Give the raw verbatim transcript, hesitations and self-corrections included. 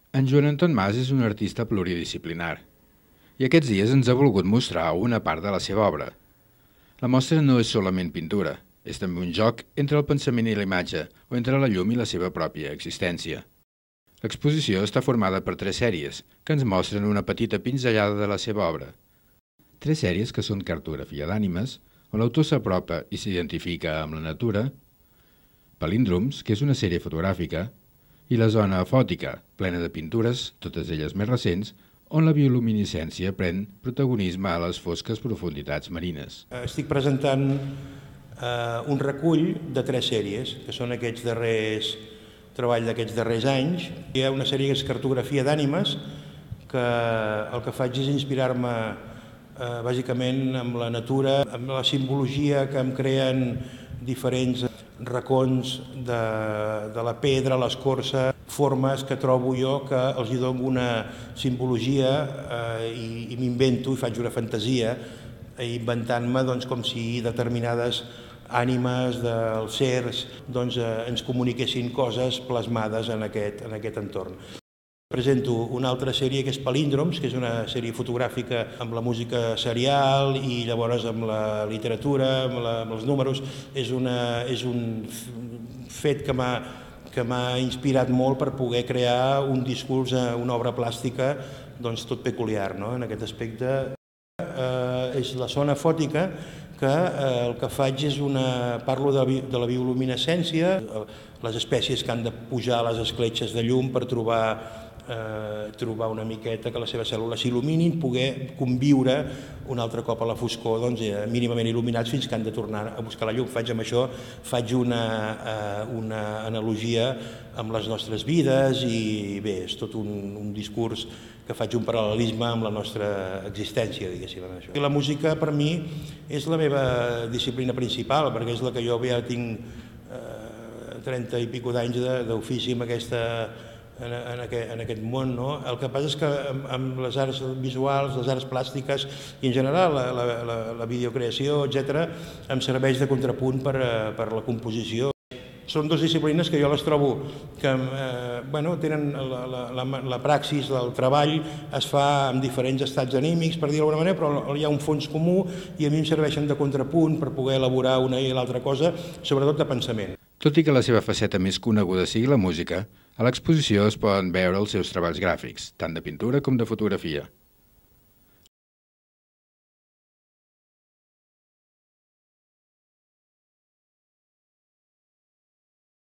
En Joan Anton Mas és un artista pluridisciplinar i aquests dies ens ha volgut mostrar una part de la seva obra. La mostra no és solament pintura, és també un joc entre el pensament i la imatge o entre la llum i la seva pròpia existència. L'exposició està formada per tres sèries que ens mostren una petita pinzellada de la seva obra. Tres sèries que són cartografia d'ànimes, on l'autor s'apropa i s'identifica amb la natura, palíndroms, que és una sèrie fotogràfica, i la zona afòtica, plena de pintures, totes elles més recents, on la bioluminescència pren protagonisme a les fosques profunditats marines. Estic presentant eh, un recull de tres sèries, que són aquests darrers treball d'aquests darrers anys. Hi ha una sèrie que és cartografia d'ànimes, que el que faig és inspirar-me eh, bàsicament amb la natura, amb la simbologia que em creen diferents racons de, de la pedra, l'escorça, formes que trobo jo que els hi dono una simbologia eh, i, i m'invento i faig una fantasia eh, inventant-me doncs, com si determinades ànimes dels certs doncs, eh, ens comuniquessin coses plasmades en aquest, en aquest entorn. Presento una altra sèrie que és Palíndroms, que és una sèrie fotogràfica amb la música serial i llavors amb la literatura, amb, la, amb els números. És, una, és un fet que m'ha que m'ha inspirat molt per poder crear un discurs, una obra plàstica doncs, tot peculiar, no? En aquest aspecte. Eh, és la zona fòtica, que eh, el que faig és una... parlo de, de la bioluminescència, les espècies que han de pujar a les escletxes de llum per trobar Eh, trobar una miqueta que les seves cèl·lules s'il·luminin, poder conviure un altre cop a la foscor doncs, eh, mínimament il·luminats fins que han de tornar a buscar la llum. Faig amb això faig una, eh, una analogia amb les nostres vides i bé, és tot un, un discurs que faig un paral·lelisme amb la nostra existència, diguéssim. Això. I la música per mi és la meva disciplina principal, perquè és la que jo ja tinc eh, trenta i pico d'anys d'ofici amb aquesta En, en, aquest, en aquest món. No? El que passa és que amb, amb les arts visuals, les arts plàstiques i en general la, la, la, la videocreació, etcètera, em serveix de contrapunt per, per la composició. Són dues disciplines que jo les trobo que eh, bueno, tenen la, la, la, la praxis del treball es fa amb diferents estats anímics, per dir-ho d'alguna manera, però hi ha un fons comú i a mi em serveixen de contrapunt per poder elaborar una i l'altra cosa, sobretot de pensament. Tot i que la seva faceta més coneguda sigui la música, a l'exposició es poden veure els seus treballs gràfics, tant de pintura com de fotografia.